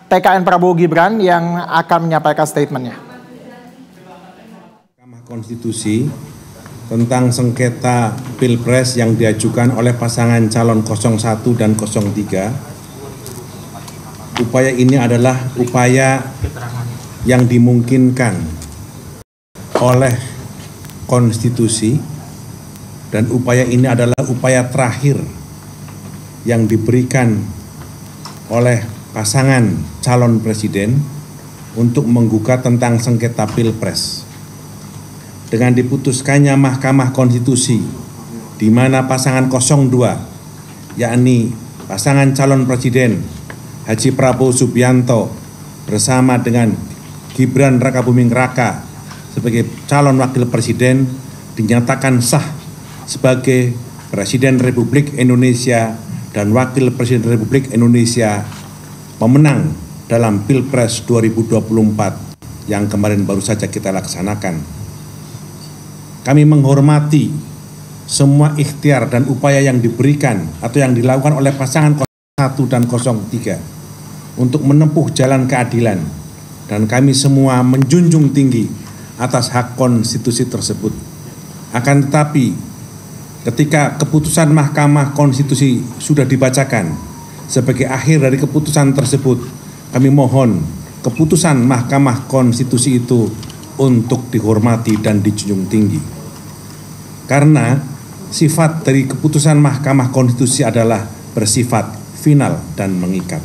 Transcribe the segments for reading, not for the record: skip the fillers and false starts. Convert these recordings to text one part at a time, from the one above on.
TKN Prabowo Gibran yang akan menyampaikan statementnya. Mahkamah Konstitusi tentang sengketa Pilpres yang diajukan oleh pasangan calon 01 dan 03. Upaya ini adalah upaya yang dimungkinkan oleh konstitusi dan upaya ini adalah upaya terakhir yang diberikan oleh pasangan calon presiden untuk menggugat tentang sengketa Pilpres. Dengan diputuskannya Mahkamah Konstitusi di mana pasangan 02 yakni pasangan calon presiden Haji Prabowo Subianto bersama dengan Gibran Rakabuming Raka sebagai calon wakil presiden dinyatakan sah sebagai Presiden Republik Indonesia dan Wakil Presiden Republik Indonesia pemenang dalam Pilpres 2024 yang kemarin baru saja kita laksanakan. Kami menghormati semua ikhtiar dan upaya yang diberikan atau yang dilakukan oleh pasangan 01 dan 03 untuk menempuh jalan keadilan, dan kami semua menjunjung tinggi atas hak konstitusi tersebut. Akan tetapi ketika keputusan Mahkamah Konstitusi sudah dibacakan, sebagai akhir dari keputusan tersebut, kami mohon keputusan Mahkamah Konstitusi itu untuk dihormati dan dijunjung tinggi. Karena sifat dari keputusan Mahkamah Konstitusi adalah bersifat final dan mengikat.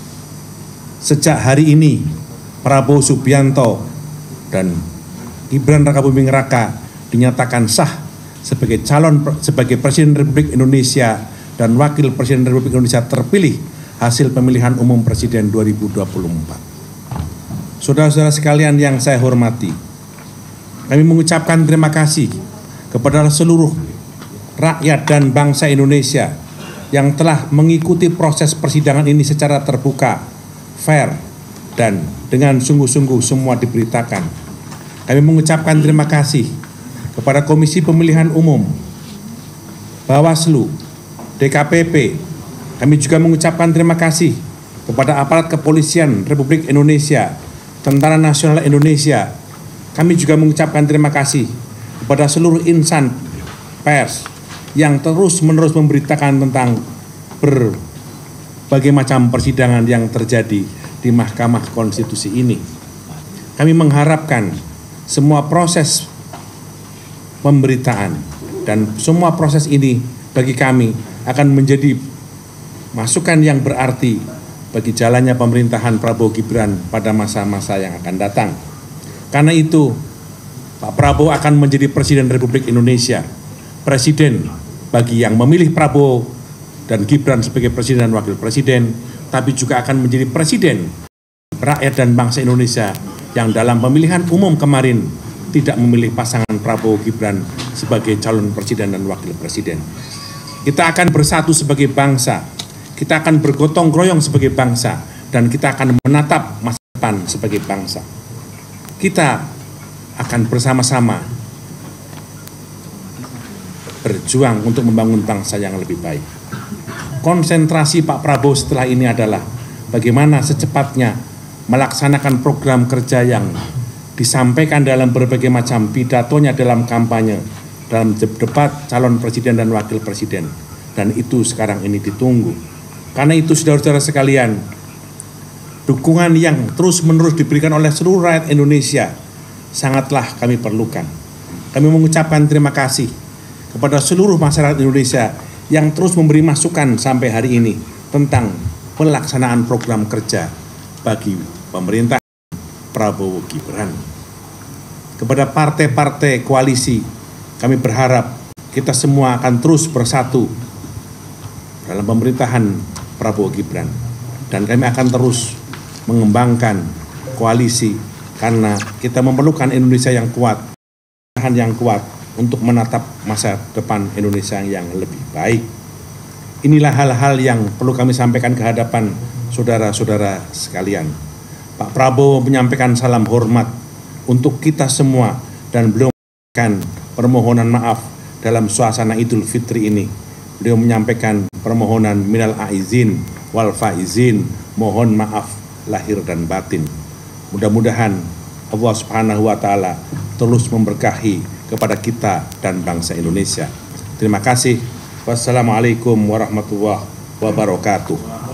Sejak hari ini, Prabowo Subianto dan Gibran Rakabuming Raka dinyatakan sah sebagai Presiden Republik Indonesia dan Wakil Presiden Republik Indonesia terpilih hasil pemilihan umum Presiden 2024. Saudara-saudara sekalian yang saya hormati, kami mengucapkan terima kasih kepada seluruh rakyat dan bangsa Indonesia yang telah mengikuti proses persidangan ini secara terbuka, fair, dan dengan sungguh-sungguh semua diberitakan. Kami mengucapkan terima kasih kepada Komisi Pemilihan Umum, Bawaslu, DKPP. Kami juga mengucapkan terima kasih kepada aparat kepolisian Republik Indonesia, Tentara Nasional Indonesia. Kami juga mengucapkan terima kasih kepada seluruh insan pers yang terus-menerus memberitakan tentang berbagai macam persidangan yang terjadi di Mahkamah Konstitusi ini. Kami mengharapkan semua proses pemberitaan dan semua proses ini bagi kami akan menjadi masukan yang berarti bagi jalannya pemerintahan Prabowo Gibran pada masa-masa yang akan datang. Karena itu, Pak Prabowo akan menjadi Presiden Republik Indonesia, Presiden bagi yang memilih Prabowo dan Gibran sebagai Presiden dan Wakil Presiden, tapi juga akan menjadi Presiden rakyat dan bangsa Indonesia yang dalam pemilihan umum kemarin tidak memilih pasangan Prabowo Gibran sebagai calon presiden dan wakil presiden. Kita akan bersatu sebagai bangsa, kita akan bergotong royong sebagai bangsa, dan kita akan menatap masa depan sebagai bangsa. Kita akan bersama-sama berjuang untuk membangun bangsa yang lebih baik. Konsentrasi Pak Prabowo setelah ini adalah bagaimana secepatnya melaksanakan program kerja yang disampaikan dalam berbagai macam pidatonya dalam kampanye, dalam debat calon presiden dan wakil presiden. Dan itu sekarang ini ditunggu. Karena itu saudara-saudara sekalian, dukungan yang terus-menerus diberikan oleh seluruh rakyat Indonesia sangatlah kami perlukan. Kami mengucapkan terima kasih kepada seluruh masyarakat Indonesia yang terus memberi masukan sampai hari ini tentang pelaksanaan program kerja bagi pemerintah Prabowo Gibran. Kepada partai-partai koalisi, kami berharap kita semua akan terus bersatu dalam pemerintahan Prabowo Gibran, dan kami akan terus mengembangkan koalisi karena kita memerlukan Indonesia yang kuat, yang kuat untuk menatap masa depan Indonesia yang lebih baik. Inilah hal-hal yang perlu kami sampaikan ke hadapan saudara-saudara sekalian. Pak Prabowo menyampaikan salam hormat untuk kita semua dan beliau menyampaikan permohonan maaf dalam suasana Idul Fitri ini. Beliau menyampaikan permohonan minal aizin wal faizin, mohon maaf lahir dan batin. Mudah-mudahan Allah Subhanahu wa Ta'ala terus memberkahi kepada kita dan bangsa Indonesia. Terima kasih. Wassalamualaikum warahmatullahi wabarakatuh.